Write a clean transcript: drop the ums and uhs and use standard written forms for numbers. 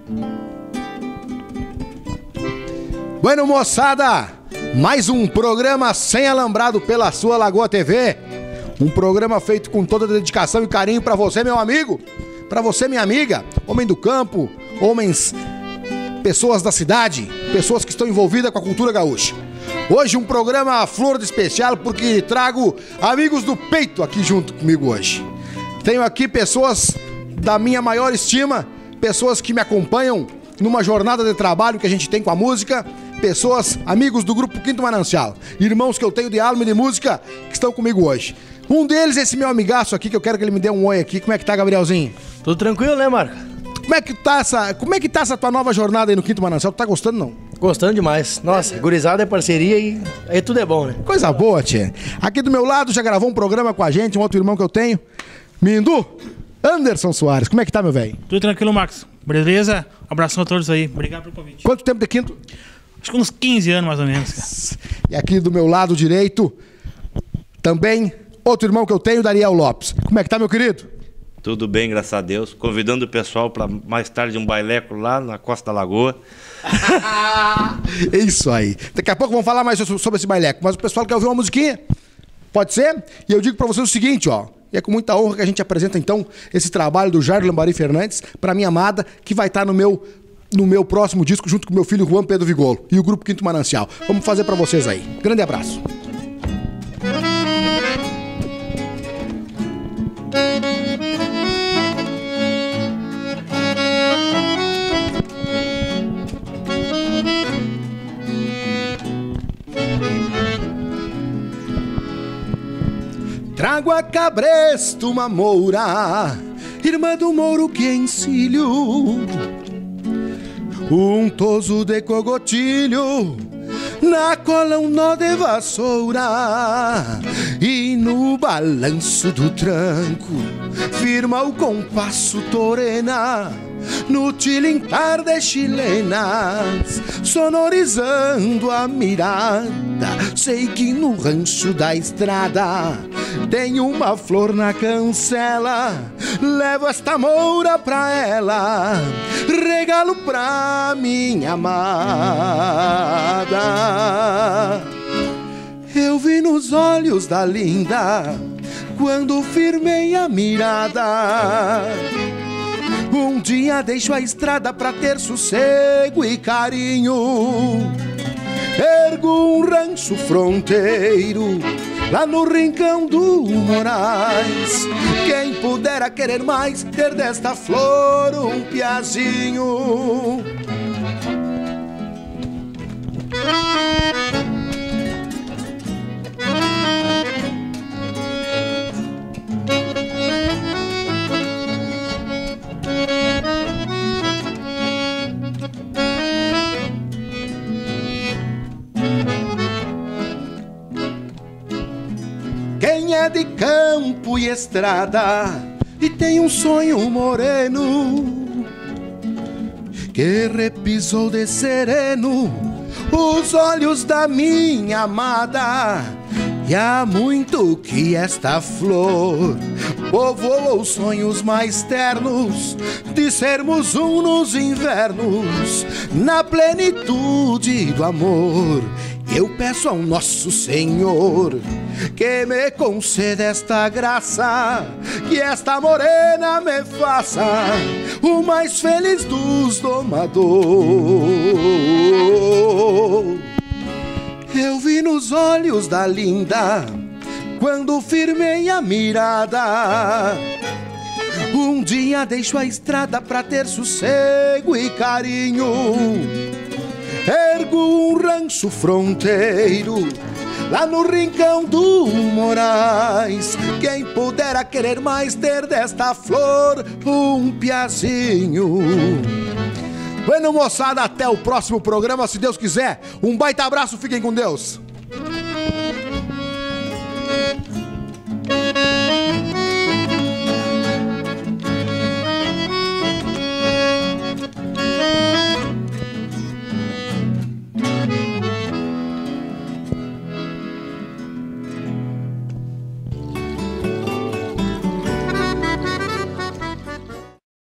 Bueno, moçada, mais um programa sem alambrado pela sua Lagoa TV. Um programa feito com toda dedicação e carinho pra você, meu amigo, pra você, minha amiga, homem do campo, pessoas da cidade, pessoas que estão envolvidas com a cultura gaúcha. Hoje um programa flor de especial porque trago amigos do peito aqui junto comigo hoje. Tenho aqui pessoas da minha maior estima, pessoas que me acompanham numa jornada de trabalho que a gente tem com a música, pessoas, amigos do Grupo Quinto Manancial, irmãos que eu tenho de alma e de música que estão comigo hoje. Um deles é esse meu amigaço aqui, que eu quero que ele me dê um oi aqui. Como é que tá, Gabrielzinho? Tudo tranquilo, né, Marco? Como é que tá essa tua nova jornada aí no Quinto Manancial? Tu tá gostando, não? Gostando demais. Nossa, gurizada é parceria e aí tudo é bom, né? Coisa boa, tia. Aqui do meu lado já gravou um programa com a gente, um outro irmão que eu tenho, Mindu, Anderson Soares. Como é que tá, meu velho? Tudo tranquilo, Marcos. Beleza? Um abração a todos aí. Obrigado pelo convite. Quanto tempo de Quinto? Acho que uns 15 anos, mais ou menos, cara. E aqui do meu lado direito, também, outro irmão que eu tenho, Dariel Lopes. Como é que tá, meu querido? Tudo bem, graças a Deus. Convidando o pessoal para mais tarde um baileco lá na Costa da Lagoa. É isso aí. Daqui a pouco vamos falar mais sobre esse baileco. Mas o pessoal quer ouvir uma musiquinha? Pode ser? E eu digo pra vocês o seguinte, ó. E é com muita honra que a gente apresenta, então, esse trabalho do Jairo Lambari Fernandes pra minha amada, que vai estar no meu próximo disco, junto com meu filho Juan Pedro Vigolo e o Grupo Quinto Manancial. Vamos fazer pra vocês aí. Grande abraço. Trago a cabresto uma moura, irmã do mouro que encilho, um toso de cogotilho, na cola um nó de vassoura, e no balanço do tranco firma o compasso torena, no tilintar de chilenas, sonorizando a mirada. Sei que no rancho da estrada tem uma flor na cancela. Levo esta moura pra ela, regalo pra minha amada. Eu vi nos olhos da linda quando firmei a mirada. Um dia deixo a estrada pra ter sossego e carinho. Ergo um rancho fronteiro lá no rincão do Moraes. Quem pudera querer mais, ter desta flor um piazinho. Quem é de campo e estrada e tem um sonho moreno, que repisou de sereno os olhos da minha amada, e há muito que esta flor povoou os sonhos mais ternos de sermos um nos invernos, na plenitude do amor. Eu peço ao nosso Senhor que me conceda esta graça, que esta morena me faça o mais feliz dos domadores. Eu vi nos olhos da linda quando firmei a mirada. Um dia deixo a estrada pra ter sossego e carinho. Ergo um rancho fronteiro lá no rincão do Moraes. Quem pudera querer mais, ter desta flor um piazinho. Bueno, moçada, até o próximo programa, se Deus quiser. Um baita abraço, fiquem com Deus.